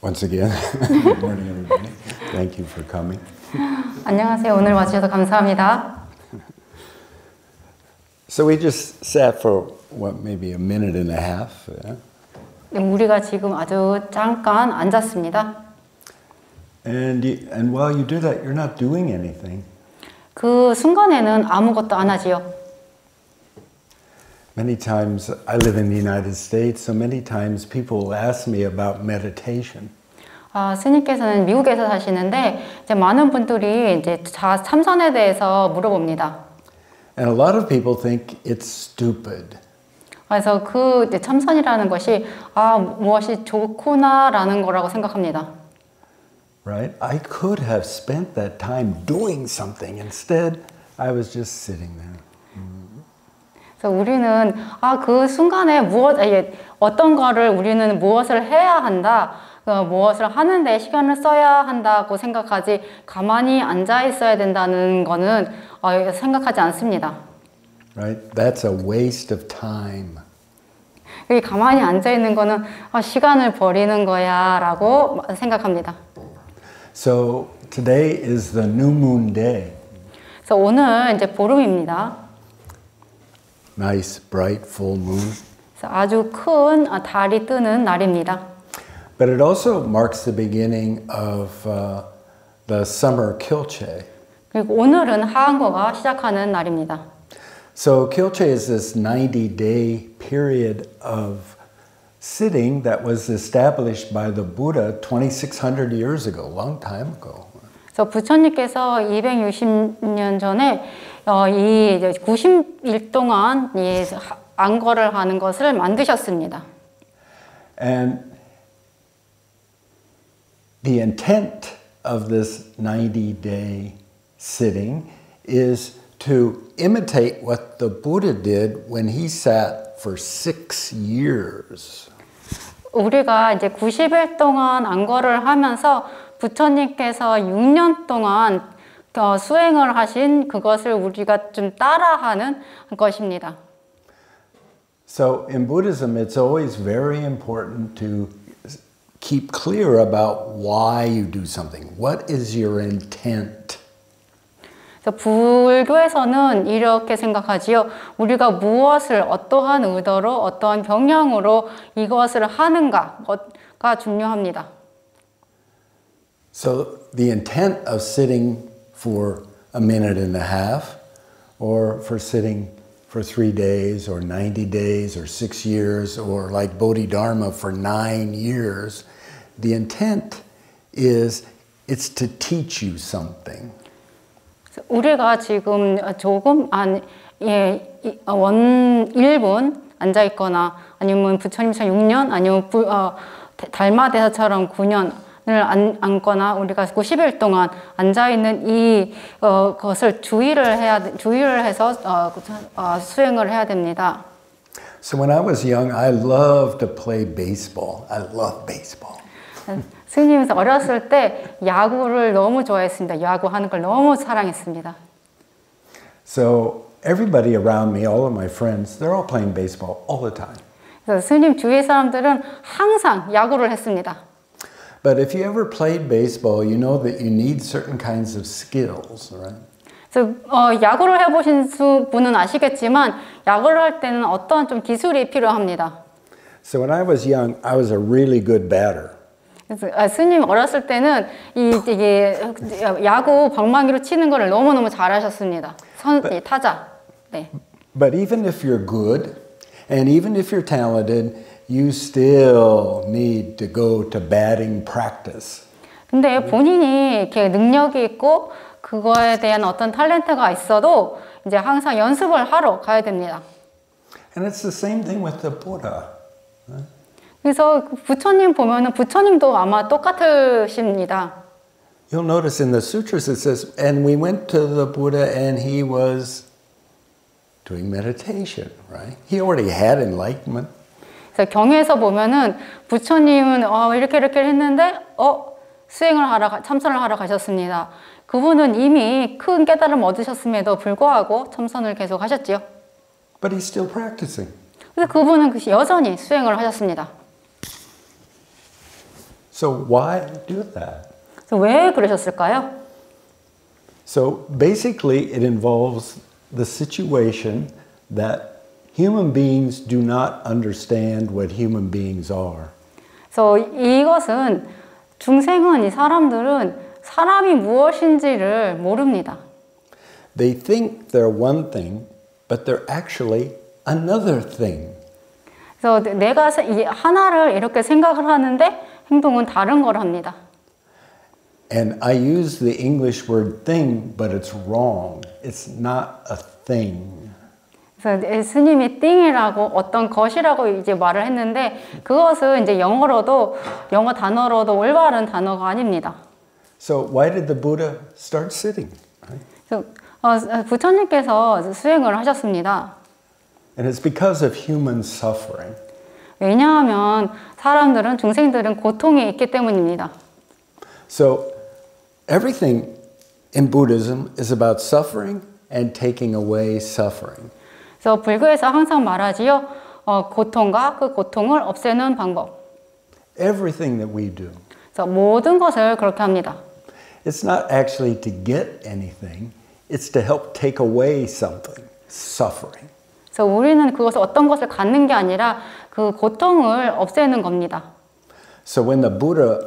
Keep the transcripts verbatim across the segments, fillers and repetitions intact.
Once again, good morning everybody. Thank you for coming. 안녕하세요. 오늘 와주셔서 감사합니다. So we just sat for what, maybe a minute and a half. Yeah? 네, 우리가 지금 아주 잠깐 앉았습니다. And you, and while you do that, you're not doing anything. 그 순간에는 아무것도 안 하지요. Many times, I live in the United States, so many times people will ask me about meditation. 아, 스님께서는 미국에서 사시는데 이제 많은 분들이 이제 자, 참선에 대해서 물어봅니다. And a lot of people think it's stupid. 그래서 그 이제 참선이라는 것이 아, 무엇이 좋구나라는 거라고 생각합니다. Right? I could have spent that time doing something. Instead, I was just sitting there. 그래서 우리는 아, 그 순간에 무엇, 아니, 어떤 거를 우리는 무엇을 해야 한다, 그 무엇을 하는데 시간을 써야 한다고 생각하지 가만히 앉아 있어야 된다는 거는 어, 생각하지 않습니다. Right? That's a waste of time. 여기 가만히 앉아 있는 거는 아, 시간을 버리는 거야라고 생각합니다. So today is the new moon day. 그래서 오늘 이제 보름입니다. Nice, bright, full moon. 그래서 아주 큰 달이 뜨는 날입니다. But it also marks the beginning of uh, the summer Kilche. 그리고 오늘은 하한거가 시작하는 날입니다. So Kilche is this ninety-day period of sitting that was established by the Buddha twenty-six hundred years ago, a long time ago. 그래서 부처님께서 이백육십 년 전에 어, 이 이제 구십 일 동안 이 안거를 하는 것을 만드셨습니다. And the intent of this ninety-day sitting is to imitate what the Buddha did when he sat for six years. 우리가 이제 구십 일 동안 안거를 하면서 부처님께서 육 년 동안 어, 수행을 하신 그것을 우리가 좀 따라하는 것입니다. So in Buddhism, it's always very important to keep clear about why you do something. What is your intent? 그래서 불교에서는 이렇게 생각하지요. 우리가 무엇을 어떠한 의도로 어떠한 경향으로 이것을 하는가가 중요합니다. So the intent of sitting for a minute and a half, or for sitting for three days, or ninety days, or six years, or like Bodhidharma for nine years, the intent is it's to teach you something. 우리가 지금 조금 한 예, 원 일 분 앉아 있거나 아니면 부처님처럼 육 년 아니면 부, 어, 달마대사처럼 구 년을 안, 앉거나 우리가 구십 일 동안 앉아 있는 이 어, 것을 주의를 해야 주의를 해서 어, 어, 수행을 해야 됩니다. So when I was young, I loved to play baseball. I love baseball. 스님이 어렸을 때 야구를 너무 좋아했습니다. 야구하는 걸 너무 사랑했습니다. So everybody around me, all of my friends, they're all playing baseball all the time. 그래서 스님 주위 사람들은 항상 야구를 했습니다. But if you ever played baseball, you know that you need certain kinds of skills, right? 그래서 어, 야구를 해보신 수, 분은 아시겠지만 야구를 할 때는 어떤 좀 기술이 필요합니다. So when I was young, I was a really good batter. 그래서 아, 스님 어렸을 때는 이 이게 야구 방망이로 치는 거를 너무 너무 잘하셨습니다. 선 but, 타자. 네. But even if you're good, and even if you're talented, you still need to go to batting practice. 근데 본인이 이렇게 능력이 있고 그거에 대한 어떤 탤런트가 있어도 이제 항상 연습을 하러 가야 됩니다. And it's the same thing with the Buddha. Right? 그래서 부처님 보면은 부처님도 아마 똑같으십니다. You'll notice in the sutras it says, and we went to the Buddha and he was doing meditation, right? He already had enlightenment. 그래서 경에서 보면은 부처님은 어, 이렇게 이렇게 했는데 어 수행을 하러 참선을 하러 가셨습니다. 그분은 이미 큰 깨달음 얻으셨음에도 불구하고 참선을 계속 하셨지요. But he's still practicing. 그래서 그분은 여전히 수행을 하셨습니다. So why do that? 그래서 왜 그러셨을까요? So basically it involves the situation that human beings do not understand what human beings are. 그래서 이것은 중생은 이 사람들은 사람이 무엇인지를 모릅니다. They think they're one thing, but they're actually another thing. 그래서 내가 이 하나를 이렇게 생각을 하는데 행동은 다른 걸 합니다. And I use the English word thing, but it's wrong. It's not a thing. 그래서 스님이 thing이라고 어떤 것이라고 이제 말을 했는데 그것은 이제 영어로도 영어 단어로도 올바른 단어가 아닙니다. So why did the Buddha start sitting? 그래서 어, 부처님께서 수행을 하셨습니다. And it's because of human suffering. 왜냐하면 사람들은 중생들은 고통이 있기 때문입니다. So everything in Buddhism is about suffering and taking away suffering. 그래서 불교에서 항상 말하지요. 어, 고통과 그 고통을 없애는 방법. Everything that we do. 그래서 모든 것을 그렇게 합니다. It's not actually to get anything. It's to help take away something, suffering. 그래서 우리는 그것을 어떤 것을 갖는 게 아니라 그 고통을 없애는 겁니다. So when the Buddha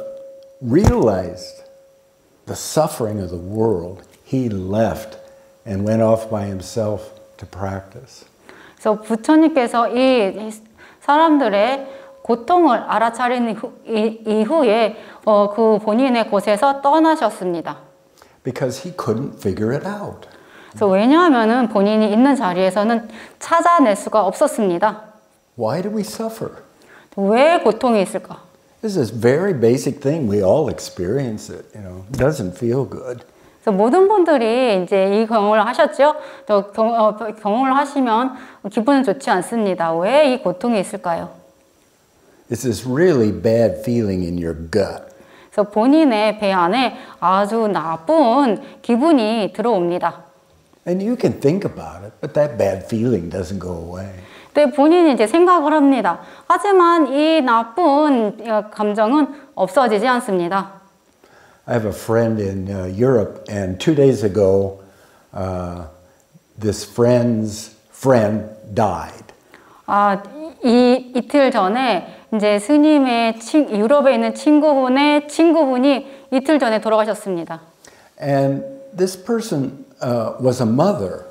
realized the suffering of the world, he left and went off by himself to practice. 그래서 부처님께서 이 사람들의 고통을 알아차린 이후에 어, 그 본인의 곳에서 떠나셨습니다. Because he couldn't figure it out. 그래서 왜냐하면은 본인이 있는 자리에서는 찾아낼 수가 없었습니다. Why do we suffer? 왜 고통이 있을까? This is a very basic thing. We all experience it. You know, it doesn't feel good. 그래서 모든 분들이 이제 이 경험을 하셨죠. 또 경, 어, 경험을 하시면 기분은 좋지 않습니다. 왜 이 고통이 있을까요? It's this really bad feeling in your gut. 그래서 본인의 배 안에 아주 나쁜 기분이 들어옵니다. And you can think about it, but that bad feeling doesn't go away. 근데 본인이 이제 생각을 합니다. 하지만 이 나쁜 감정은 없어지지 않습니다. I have a friend in uh, Europe, and two days ago, uh, this friend's friend died. 아, 이 이틀 전에 이제 스님의 친, 유럽에 있는 친구분의 친구분이 이틀 전에 돌아가셨습니다. And this person uh, was a mother.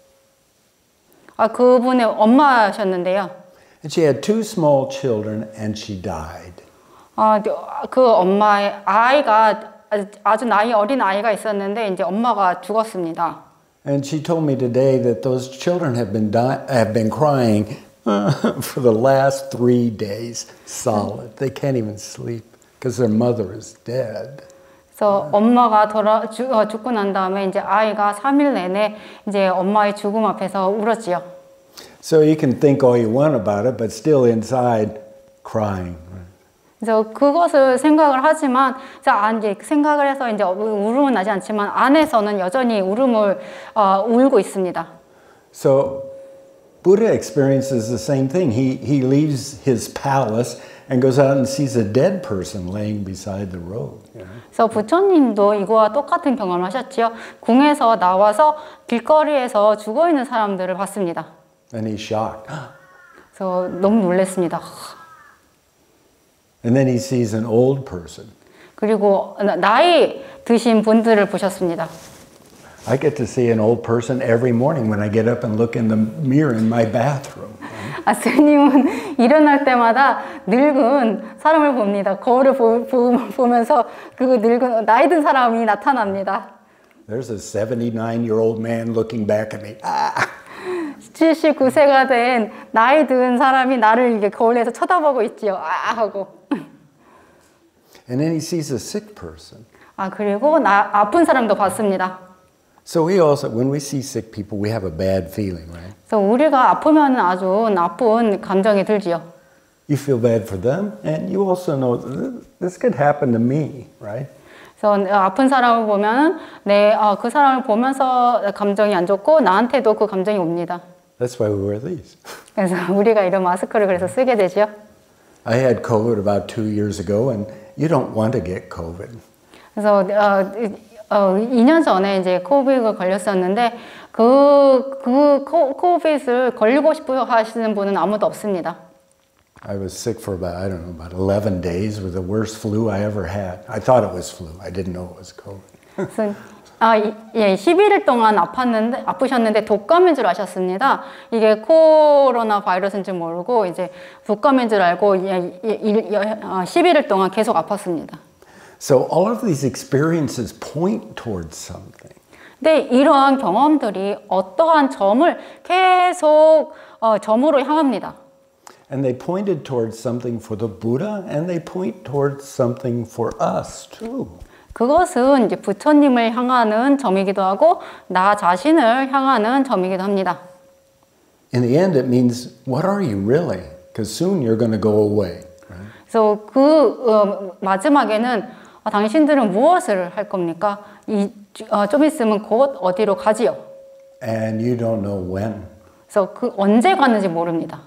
아, 그분의 엄마셨는데요. And she had two small children, and she died. 아, 그 엄마의 아이가 아주 나이 어린 아이가 있었는데 이제 엄마가 죽었습니다. And she told me today that those children have been di- have been crying uh, for the last three days solid. They can't even sleep because their mother is dead. 그래서 엄마가 돌아 죽, 어, 죽고 난 다음에 이제 아이가 삼 일 내내 이제 엄마의 죽음 앞에서 울었지요. So you can think all you want about it, but still inside crying. 그래서 그것을 생각을 하지만 자 이제 생각을 해서 이제 울음은 나지 않지만 안에서는 여전히 울음을 어, 울고 있습니다. So Buddha experiences the same thing. He he leaves his palace and goes out and sees a dead person laying beside the road. You know? 그래서 부처님도 이거와 똑같은 경험을 하셨지요. 궁에서 나와서 길거리에서 죽어 있는 사람들을 봤습니다. And he's shocked. 그래서 너무 놀랐습니다. And then he sees an old person. 그리고 나이 드신 분들을 보셨습니다. I get to see an old person every morning when I get up and look in the mirror in my bathroom. 아, 스님은 일어날 때마다 늙은 사람을 봅니다. 거울을 보, 보, 보면서 그 늙은 나이 든 사람이 나타납니다. There's a seventy-nine-year-old man looking back at me. Ah! 칠십구 세가 된 나이 든 사람이 나를 이게 거울에서 쳐다보고 있지요. 아 하고. And then he sees a sick person. 아 그리고 나 아픈 사람도 봤습니다. So we also, when we see sick people, we have a bad feeling, right? 그래서 우리가 아프면 아주 나쁜 감정이 들지요. You feel bad for them, and you also know this could happen to me, right? 그래서 아픈 사람을 보면은 내 어, 그 사람을 보면서 감정이 안 좋고 나한테도 그 감정이 옵니다. That's why we wear these. 그래서 우리가 이런 마스크를 그래서 쓰게 되죠. I had COVID about two years ago, and you don't want to get COVID. 그래서 어, 어, 이 년 전에 이제 코비드에 걸렸었는데 그, 그 코, 코비드를 걸리고 싶어 하시는 분은 아무도 없습니다. I was sick for about, I don't know, about eleven days with the worst flu I ever had. I thought it was flu. I didn't know it was COVID. 그래서, 아, 예, 십일 일 동안 아팠는데, 아프셨는데 독감인 줄 아셨습니다. 이게 코로나 바이러스인 줄 모르고 이제 독감인 줄 알고 예, 예, 어, 십일 일 동안 계속 아팠습니다. So all of these experiences point towards something. 근데 이러한 경험들이 어떠한 점을 계속 어, 점으로 향합니다. And they pointed towards something for the Buddha, and they point towards something for us too. 그것은 이제 부처님을 향하는 점이기도 하고 나 자신을 향하는 점이기도 합니다. In the end, it means, what are you really? Because soon you're going to go away. Right? 그래서 그 어, 마지막에는 어, 당신들은 무엇을 할 겁니까? 이, 어, 좀 있으면 곧 어디로 가지요? And you don't know when. 그래서 그 언제 가는지 모릅니다.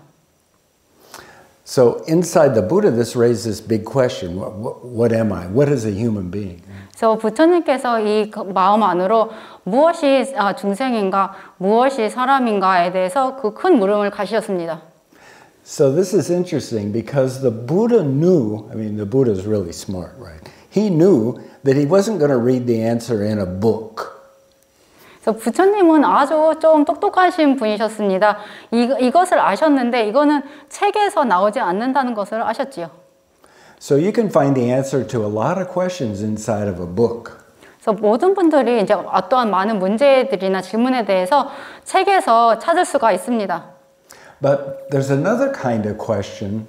So inside the Buddha, this raises this big question: what, what, what am I? What is a human being? 그래서 부처님께서 이 마음 안으로 무엇이 중생인가, 무엇이 사람인가에 대해서 그 큰 물음을 가지셨습니다. So this is interesting because the Buddha knew. I mean, the Buddha is really smart, right? He knew that he wasn't going to read the answer in a book. 그래서 부처님은 아주 좀 똑똑하신 분이셨습니다. 이, 이것을 아셨는데 이거는 책에서 나오지 않는다는 것을 아셨지요. So you can find the answer to a lot of questions inside of a book. 그래서 모든 분들이 이제 어떠한 많은 문제들이나 질문에 대해서 책에서 찾을 수가 있습니다. But there's another kind of question.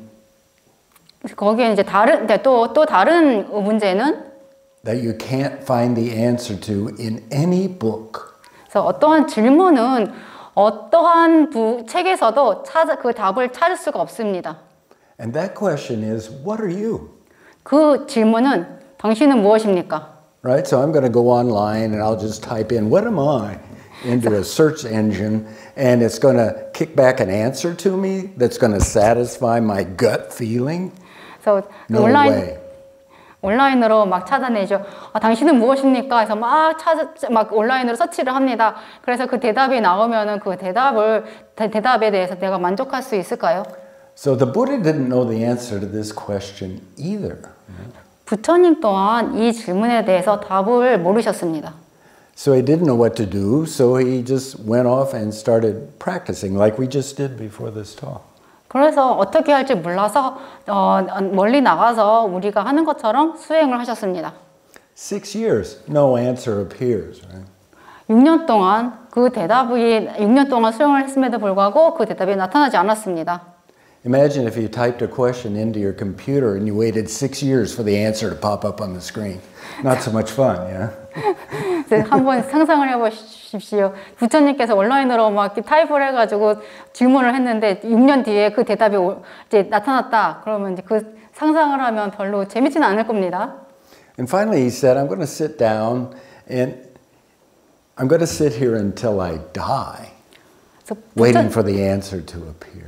거기에 이제 다른 또 또 다른 문제는 that you can't find the answer to in any book. 그래서 어떠한 질문은 어떠한 부, 책에서도 찾아, 그 답을 찾을 수가 없습니다. And that question is, what are you? 그 질문은 당신은 무엇입니까? Right? So I'm going to go online and I'll just type in, what am I? into a search engine and it's going to kick back an answer to me that's going to satisfy my gut feeling? 그래서 No 온라인, way. 온라인으로 막 찾아내죠. 아, 당신은 무엇입니까? 해서 막 찾아, 막 온라인으로 서치를 합니다. 그래서 그 대답이 나오면은 그 대답을, 대, 대답에 대해서 내가 만족할 수 있을까요? So the Buddha didn't know the answer to this question either. 부처님 또한 이 질문에 대해서 답을 모르셨습니다. So he didn't know what to do, so he just went off and started practicing like we just did before this talk. 그래서 어떻게 할지 몰라서 어, 멀리 나가서 우리가 하는 것처럼 수행을 하셨습니다. Six years, no answer appears. Right? 육 년 동안 그 대답이 육 년 동안 수행을 했음에도 불구하고 그 대답이 나타나지 않았습니다. Imagine if you typed a question into your computer and you waited six years for the answer to pop up on the screen. Not so much fun, yeah? 한번 상상을 해보십시오. 부처님께서 온라인으로 막 타입을 해가지고 질문을 했는데 육 년 뒤에 그 대답이 이제 나타났다. 그러면 이제 그 상상을 하면 별로 재밌지는 않을 겁니다. And finally he said, I'm going to sit down and I'm going to sit here until I die, waiting for the answer to appear.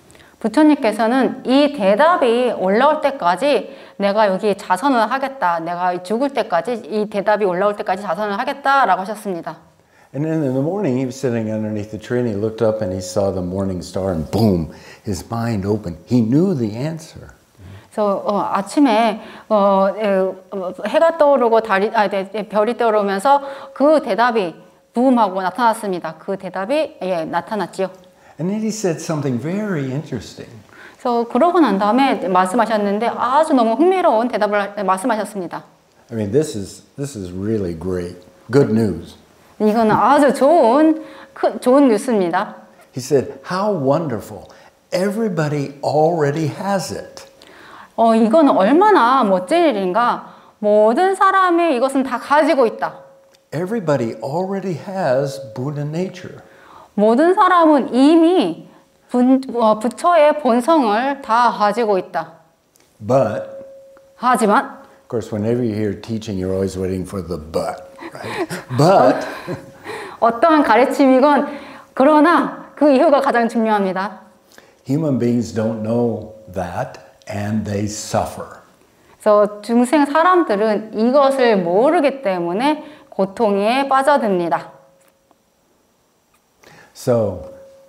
부처님께서는 이 대답이 올라올 때까지 내가 여기 자선을 하겠다. 내가 죽을 때까지 이 대답이 올라올 때까지 자선을 하겠다라고 하셨습니다. And then in the morning he was sitting underneath the tree and he looked up and he saw the morning star and boom, his mind opened. He knew the answer. 그래서 어, 아침에 어, 에, 해가 떠오르고 달이, 아, 네, 별이 떠오르면서 그 대답이 부음하고 나타났습니다. 그 대답이 예, 나타났지요. And then he said something very interesting. 그래서 그러고 난 다음에 말씀하셨는데 아주 너무 흥미로운 대답을 말씀하셨습니다. I mean, this is this is really great. Good news. 이거는 아주 좋은 큰 좋은 뉴스입니다. He said, "How wonderful! Everybody already has it." 어, 이거는 얼마나 멋진 일인가? 모든 사람이 이것은 다 가지고 있다. Everybody already has Buddha nature. 모든 사람은 이미 분, 어, 부처의 본성을 다 가지고 있다. But, 하지만, of course, whenever you hear teaching, you're always waiting for the but, right? But, 어떠한 가르침이건 그러나 그 이유가 가장 중요합니다. Human beings don't know that, and they suffer. 그래서 중생 사람들은 이것을 모르기 때문에 고통에 빠져듭니다. So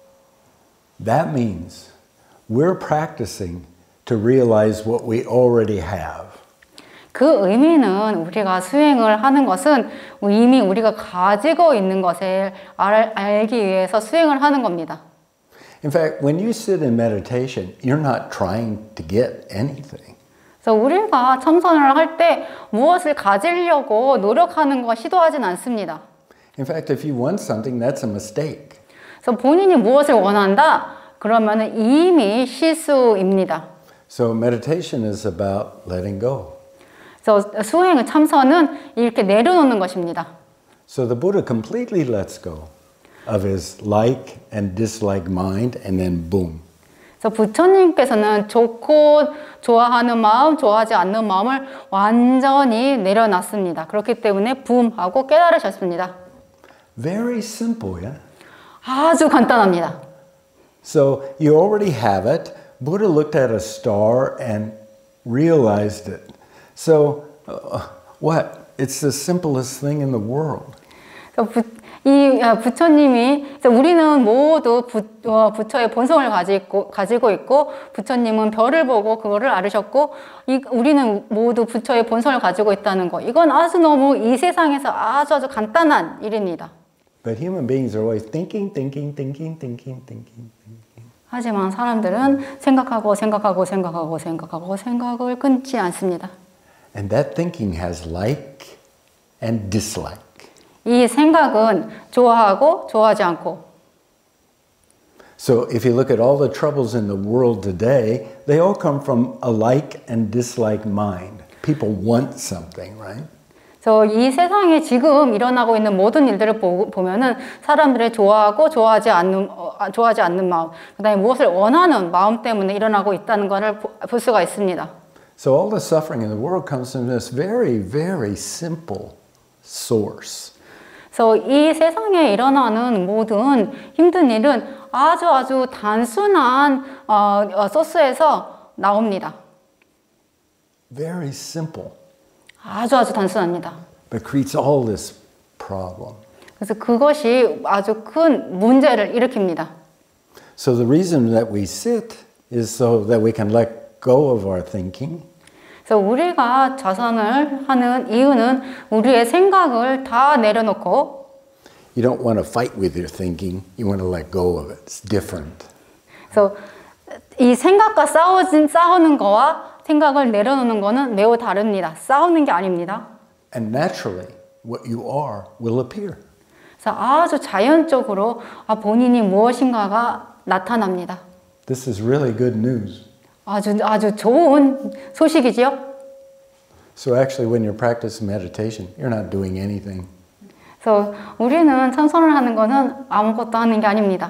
that means we're practicing to realize what we already have. 그 의미는 우리가 수행을 하는 것은 이미 우리가 가지고 있는 것을 알, 알기 위해서 수행을 하는 겁니다. In fact, when you sit in meditation, you're not trying to get anything. 그래서 우리가 참선을 할 때 무엇을 가지려고 노력하는 거 시도하진 않습니다. In fact, if you want something, that's a mistake. 그래서 본인이 무엇을 원한다? 그러면 이미 실수입니다. So meditation is about letting go. 그래서 수행은 참선은 이렇게 내려놓는 것입니다. So the Buddha completely lets go of his like and dislike mind, and then boom. 그래서 부처님께서는 좋고 좋아하는 마음, 좋아하지 않는 마음을 완전히 내려놨습니다. 그렇기 때문에 붐 하고 깨달으셨습니다. Very simple, yeah? 아주 간단합니다. So you already have it. Buddha looked at a star and realized it. So uh, what? It's the simplest thing in the world. 부, 이 부처님이 우리는 모두 부, 어, 부처의 본성을 가지고, 가지고 있고 부처님은 별을 보고 그거를 알으셨고 이, 우리는 모두 부처의 본성을 가지고 있다는 거. 이건 아주 너무 이 세상에서 아주 아주 간단한 일입니다. But human beings are always thinking, thinking, thinking, thinking, thinking, thinking. 하지만 사람들은 생각하고 생각하고 생각하고 생각하고 생각을 끊지 않습니다. And that thinking has like and dislike. 이 생각은 좋아하고 좋아하지 않고. So if you look at all the troubles in the world today, they all come from a like and dislike mind. People want something, right? 그래서 이 세상에 지금 일어나고 있는 모든 일들을 보, 보면은 사람들의 좋아하고 좋아하지 않는 어, 좋아하지 않는 마음, 그다음에 무엇을 원하는 마음 때문에 일어나고 있다는 것을 볼 수가 있습니다. So all the suffering in the world comes from this very, very simple source. 그래서 이 세상에 일어나는 모든 힘든 일은 아주 아주 단순한 어, 어, 소스에서 나옵니다. Very simple. 아주 아주 단순합니다. But creates all this problem. 그래서 그것이 아주 큰 문제를 일으킵니다. So the reason that we sit is so that we can let go of our thinking. 그래서 우리가 자선을 하는 이유는 우리의 생각을 다 내려놓고 You don't want to fight with your thinking. You want to let go of it. It's different. 그래서 이 생각과 싸우진 싸우는 거와 생각을 내려놓는 거는 매우 다릅니다. 싸우는 게 아닙니다. And naturally, what you are will appear. 그래서 아주 자연적으로 아, 본인이 무엇인가가 나타납니다. This is really good news. 아주 아주 좋은 소식이지요. So actually, when you practice meditation, you're not doing anything. 그래서 우리는 참선을 하는 거는 아무것도 하는 게 아닙니다.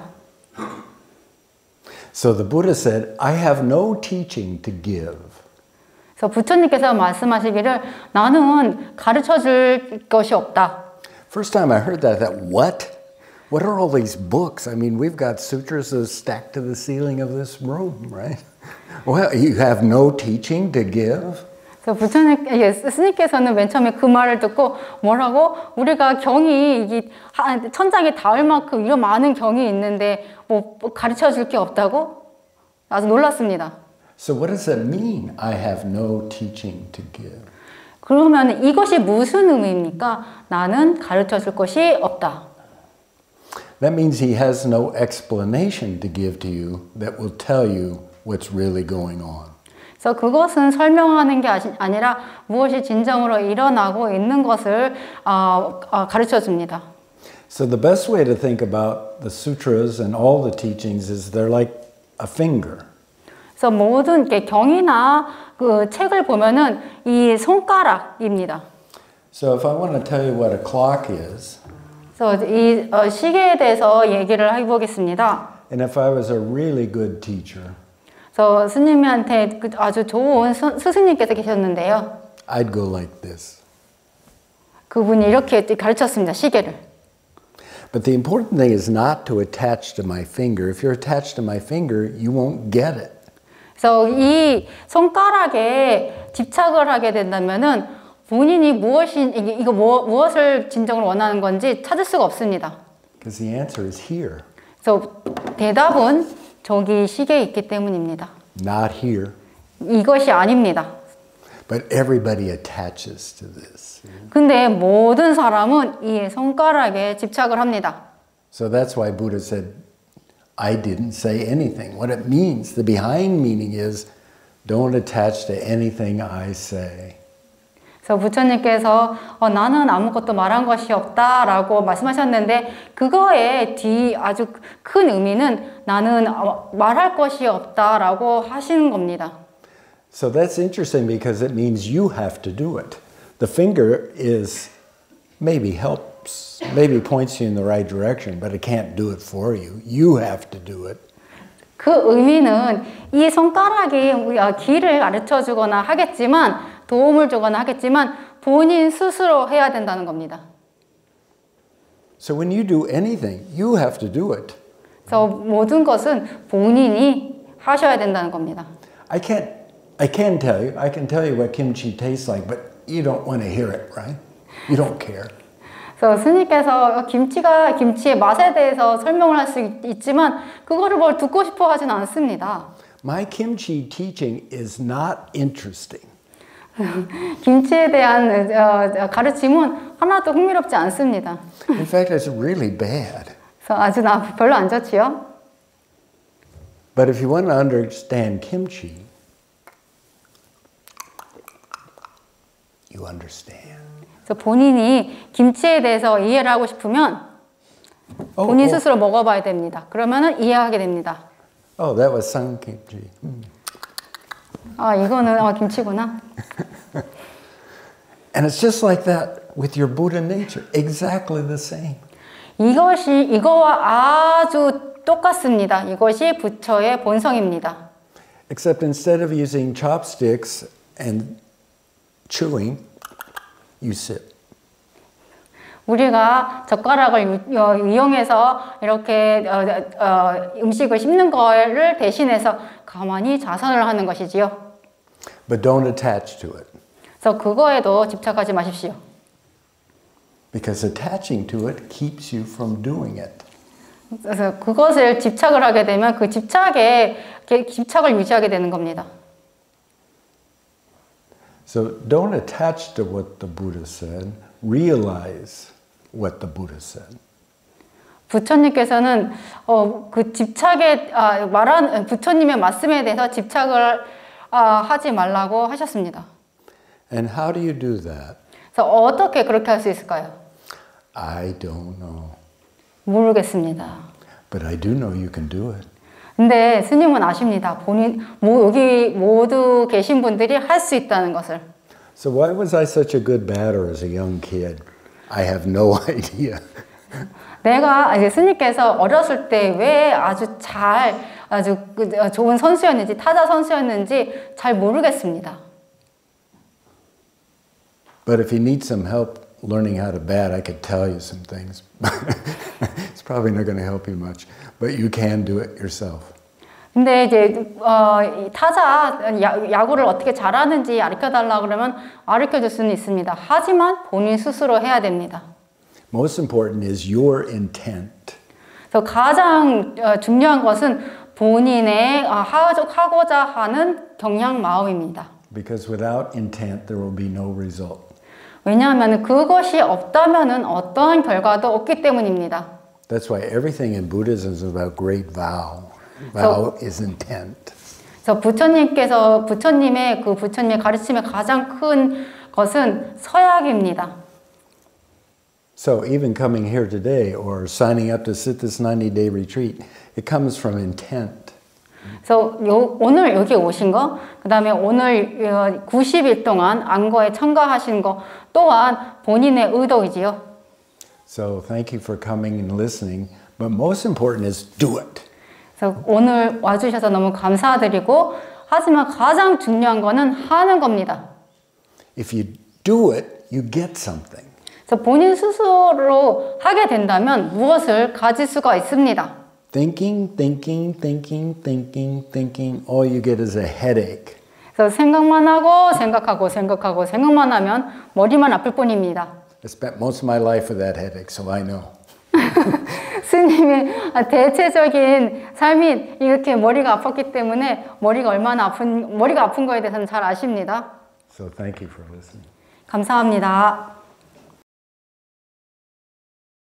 So the Buddha said, I have no teaching to give. 그래서 부처님께서 말씀하시기를 나는 가르쳐 줄 것이 없다. First time I heard that, I thought, what? What are all these books? I mean, we've got sutras stacked to the ceiling of this room, right? Well, you have no teaching to give? 그래서 부처님, 예, 스님께서는 맨 처음에 그 말을 듣고 뭐라고? 우리가 경이 이게 천장에 닿을 만큼 이런 많은 경이 있는데 뭐 가르쳐 줄 게 없다고? 아주 놀랐습니다. So what does that mean? I have no teaching to give. 그러면 이것이 무슨 의미입니까? 나는 가르쳐 줄 것이 없다. That means he has no explanation to give to you that will tell you what's really going on. 그래서 그것은 설명하는 게 아니라 무엇이 진정으로 일어나고 있는 것을 어, 어, 가르쳐 줍니다. So the best way to think about the sutras and all the teachings is they're like a finger. 그래서 모든 게 경이나 그 책을 보면은 이 손가락입니다. So if I want to tell you what a clock is, 그래서 이 어, 시계에 대해서 얘기를 해보겠습니다. and if I was a really good teacher, 그래서 스님한테 아주 좋은 스, 스승님께서 계셨는데요. I'd go like this. 그분이 이렇게 가르쳤습니다. 시계를. But the important thing is not to attach to my finger. If you're attached to my finger, you won't get it. 그래서 이 손가락에 집착을 하게 된다면은 본인이 무엇이 이게 이거 뭐, 무엇을 진정으로 원하는 건지 찾을 수가 없습니다. Because the answer is here, 그래서 대답은 저기 시계에 있기 때문입니다. not here. 이것이 아닙니다. But everybody attaches to this. 근데 모든 사람은 이 손가락에 집착을 합니다. So that's why Buddha said, I didn't say anything. What it means, the behind meaning is, don't attach to anything I say. 그래서 부처님께서 어, 나는 아무것도 말한 것이 없다라고 말씀하셨는데 그거의 뒤 아주 큰 의미는 나는 어, 말할 것이 없다라고 하시는 겁니다. So that's interesting because it means you have to do it. The finger is maybe helps, maybe points you in the right direction, but it can't do it for you. You have to do it. 그 의미는 이 손가락이 길을 가르쳐 주거나 하겠지만 도움을 주거나 하겠지만 본인 스스로 해야 된다는 겁니다. So when you do anything, you have to do it. 그래서 모든 것은 본인이 하셔야 된다는 겁니다. I can't, I can tell you, I can tell you what kimchi tastes like, but you don't want to hear it, right? You don't care. 그래서 스님께서 김치가 김치의 맛에 대해서 설명을 할 수 있지만 그거를 뭘 듣고 싶어 하진 않습니다. My kimchi teaching is not interesting. 김치에 대한 어, 가르침은 하나도 흥미롭지 않습니다. In fact, it's really bad. 그래서 아주 나 별로 안 좋지요. But if you want to understand kimchi, you understand. 그래서 본인이 김치에 대해서 이해를 하고 싶으면 본인 oh, 스스로 먹어봐야 됩니다. 그러면은 이해하게 됩니다. Oh, that was some kimchi. Mm. 아, 이거는 아, 김치구나. And it's just like that with your Buddha nature, exactly the same. 이것이 이거와 아주 똑같습니다. 이것이 부처의 본성입니다. Except instead of using chopsticks and chewing, you sit. 우리가 젓가락을 유, 어, 이용해서 이렇게 어, 어, 음식을 씹는 거를 대신해서 가만히 자선을 하는 것이지요. But don't attach to it. 그래서 그거에도 집착하지 마십시오. Because attaching to it keeps you from doing it. 그래서 그것을 집착을 하게 되면 그 집착에 집착을 유지하게 되는 겁니다. So don't attach to what the Buddha said. Realize what the Buddha said. 부처님께서는 어, 그 집착에 아, 말한 부처님의 말씀에 대해서 집착을 아, 하지 말라고 하셨습니다. And how do you do that? 그래서 어떻게 그렇게 할 수 있을까요? I don't know. 모르겠습니다. But I do know you can do it. 근데 스님은 아십니다. 본인 뭐, 여기 모두 계신 분들이 할 수 있다는 것을. So why was I such a good batter as a young kid? I have no idea. 내가 이제 스님께서 어렸을 때 왜 아주 잘 아주 좋은 선수였는지 타자 선수였는지 잘 모르겠습니다. But if you need some help learning how to bat, I could tell you some things. It's probably not going to help you much, but you can do it yourself. 근데 이제 어, 타자 야, 야구를 어떻게 잘하는지 가르쳐 달라 그러면 가르쳐 줄 수는 있습니다. 하지만 본인 스스로 해야 됩니다. Most important is your intent. 그래서 가장 어, 중요한 것은 본인의 어, 하고자 하는 경향 마음입니다. Because without intent, there will be no result. 왜냐하면 그것이 없다면은 어떠한 결과도 없기 때문입니다. That's why everything in Buddhism is about great vow. Vow so, is intent. 그래서 부처님께서 부처님의 그 부처님의 가르침의 가장 큰 것은 서약입니다. So even coming here today or signing up to sit this ninety-day retreat, it comes from intent. 그래서 요, 오늘 여기 오신 거, 그 다음에 오늘 구십 일 동안 안거에 참가하신 거 또한 본인의 의도이지요. So thank you for coming and listening, but most important is do it. 그래서 오늘 와주셔서 너무 감사드리고, 하지만 가장 중요한 거는 하는 겁니다. If you do it, you get something. 그래서 본인 스스로 하게 된다면 무엇을 가질 수가 있습니다. thinking, thinking, thinking, thinking, thinking. All you get is a headache. 그래서 생각만 하고 생각하고 생각하고 생각만 하면 머리만 아플 뿐입니다. I spent most of my life with that headache, so I know. 스님의 대체적인 삶이 이렇게 머리가 아팠기 때문에 머리가 얼마나 아픈 머리가 아픈 거에 대해서는 잘 아십니다. So thank you for listening. 감사합니다.